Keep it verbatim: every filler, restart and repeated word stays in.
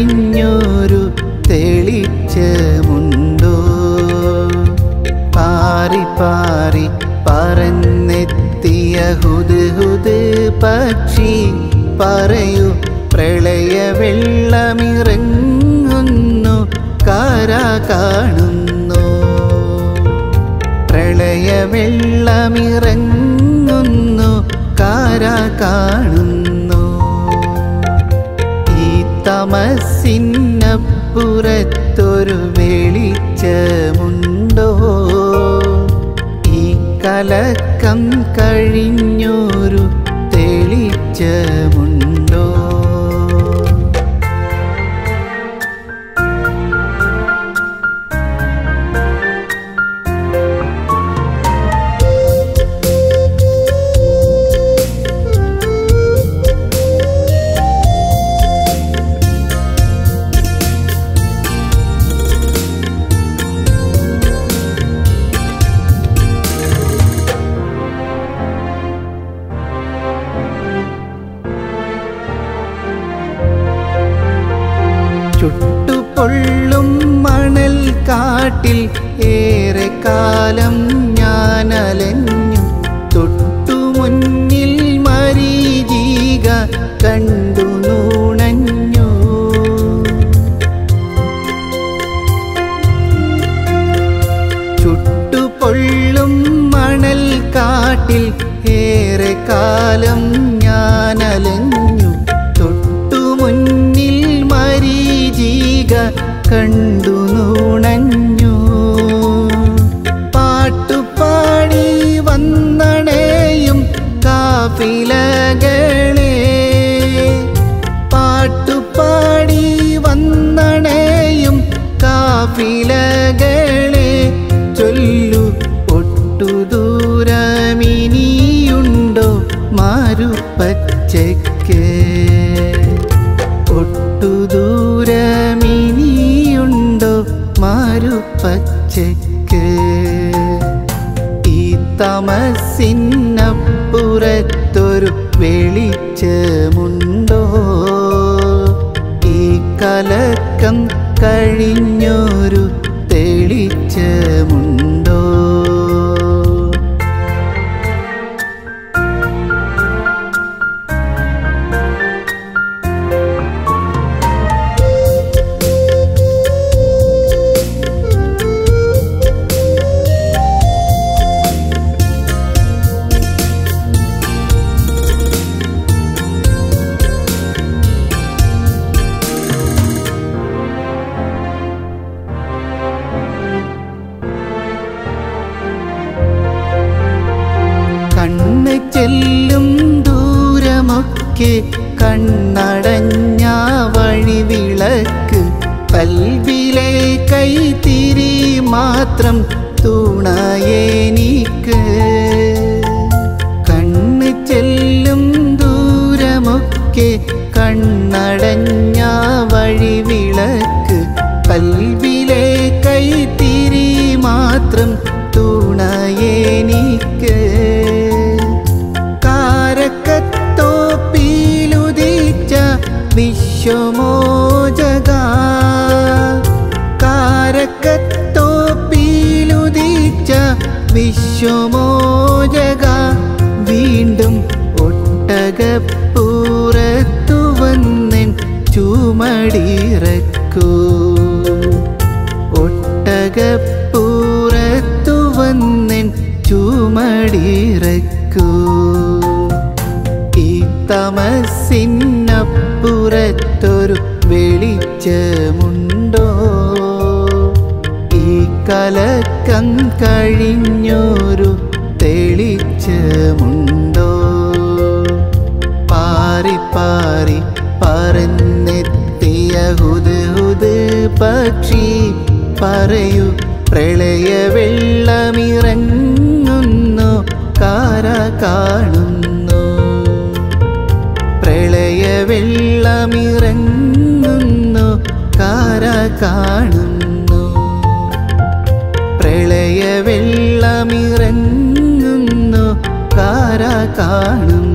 കഴിഞ്ഞൊരു തെളിച്ചമുണ്ടോ? പാറി പാറി പറന്നെത്തിയ ഹുദ്ഹുദ് പക്ഷി പറയൂ, പ്രളയവെള്ളമിറങ്ങുന്നു കാര കാണുന്നു. പ്രളയവെള്ളമിറങ്ങുന്നു കാര കാണുന്നു. ഈ തമസിനപ്പുറത്തൊരു വെളിച്ചമുണ്ടോ? ഈ കലക്കം കഴിഞ്ഞൊരു തെളിച്ചമുണ്ടോ? ചുട്ടുപൊള്ളും മണൽ കാട്ടിൽ ഏറെ കാലം ഞാനലഞ്ഞു. തൊട്ടുമുന്നിൽ മരീചിക കണ്ടു നൂണഞ്ഞു. ചുട്ടുപൊള്ളും മണൽ കാട്ടിൽ ഏറെ കാലം ഞാനലഞ്ഞു. തൊട്ടുമുന്നിൽ മരീചിക കണ്ടു നൂണഞ്ഞു. പാട്ടുപാടി വന്നണേയും കാഫിലകളെ, പാട്ടുപാടി വന്നണേയും കാഫിലകളെ, ചൊല്ലു ഒട്ടുദൂരമിനിയുണ്ടോ മാരുപ്പച്ചയ്ക്ക്? ഒട്ടുദൂരമിനിയുണ്ടോ മാരുപ്പച്ചയ്ക്ക്? ഈ തമസിനപ്പുറത്തൊരു വെളിച്ചമുണ്ടോ? ഈ കലക്കം കഴിഞ്ഞൊരു തെളിച്ചമുണ്ടോ? കണ്ണ് ചെല്ലും ദൂരമൊക്കെ കണ്ണടഞ്ഞ വഴിവിളക്ക്, പൽവിലെ കൈത്തിരി മാത്രം തുണയെനിക്ക്. കണ്ണ് ചെല്ലും ദൂരമൊക്കെ കണ്ണടഞ്ഞ വഴിവിളക്ക്, പൽവിലെ കൈത്തിരി മാത്രം തുണയെനിക്ക്. കാരക്കത്തോപ്പിലുദിച്ച വിശ്വമോചക, കാരക്കത്തോപ്പിലുദിച്ച വിശ്വമോചക, വീണ്ടും ഒട്ടകപ്പുറത്തു വന്നെൻ ചുമടിറക്കൂ. ഒട്ടകപ്പുറത്തു വന്നെൻ ചുമടിറക്കൂ. ഈ തമസിനപ്പുറത്തൊരു വെളിച്ചമുണ്ടോ? ഈ കലക്കം കഴിഞ്ഞൊരു തെളിച്ചമുണ്ടോ? പാറി പാറി പറന്നെത്തിയ ഹുദ്ഹുദ് പക്ഷി പറയൂ, പ്രളയവെള്ളമിറങ്ങുന്നു കാര കാണുന്നു. പ്രളയവെള്ളമിറങ്ങുന്നു കാര കാണുന്നു. പ്രളയവെള്ളമിറങ്ങുന്നു കാര കാണുന്നു.